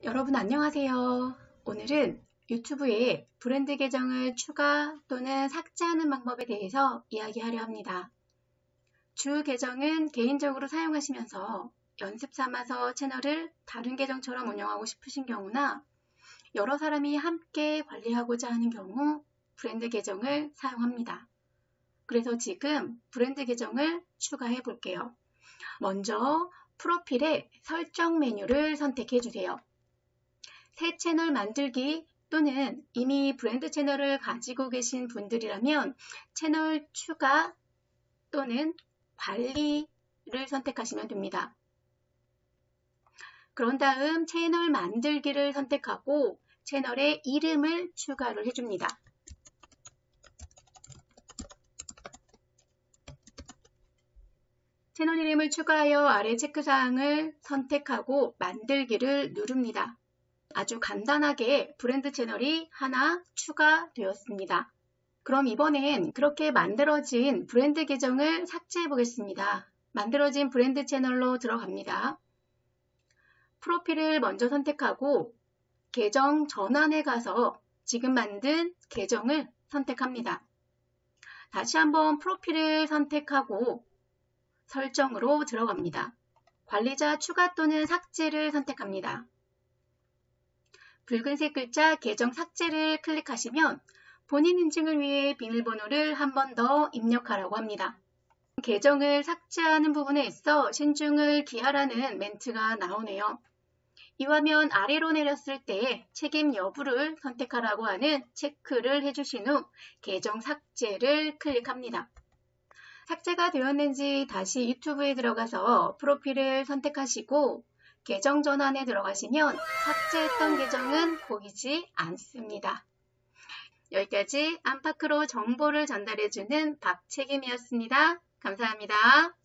여러분 안녕하세요. 오늘은 유튜브에 브랜드 계정을 추가 또는 삭제하는 방법에 대해서 이야기하려 합니다. 주 계정은 개인적으로 사용하시면서 연습 삼아서 채널을 다른 계정처럼 운영하고 싶으신 경우나 여러 사람이 함께 관리하고자 하는 경우 브랜드 계정을 사용합니다. 그래서 지금 브랜드 계정을 추가해 볼게요. 먼저 프로필에 설정 메뉴를 선택해 주세요. 새 채널 만들기 또는 이미 브랜드 채널을 가지고 계신 분들이라면 채널 추가 또는 관리를 선택하시면 됩니다. 그런 다음 채널 만들기를 선택하고 채널의 이름을 추가를 해줍니다. 채널 이름을 추가하여 아래 체크사항을 선택하고 만들기를 누릅니다. 아주 간단하게 브랜드 채널이 하나 추가되었습니다. 그럼 이번엔 그렇게 만들어진 브랜드 계정을 삭제해 보겠습니다. 만들어진 브랜드 채널로 들어갑니다. 프로필을 먼저 선택하고 계정 전환에 가서 지금 만든 계정을 선택합니다. 다시 한번 프로필을 선택하고 설정으로 들어갑니다. 관리자 추가 또는 삭제를 선택합니다. 붉은색 글자 계정 삭제를 클릭하시면 본인 인증을 위해 비밀번호를 한 번 더 입력하라고 합니다. 계정을 삭제하는 부분에 있어 신중을 기하라는 멘트가 나오네요. 이 화면 아래로 내렸을 때 책임 여부를 선택하라고 하는 체크를 해주신 후 계정 삭제를 클릭합니다. 삭제가 되었는지 다시 유튜브에 들어가서 프로필을 선택하시고 계정 전환에 들어가시면 삭제했던 계정은 보이지 않습니다. 여기까지 안팎으로 정보를 전달해주는 박책임이었습니다. 감사합니다.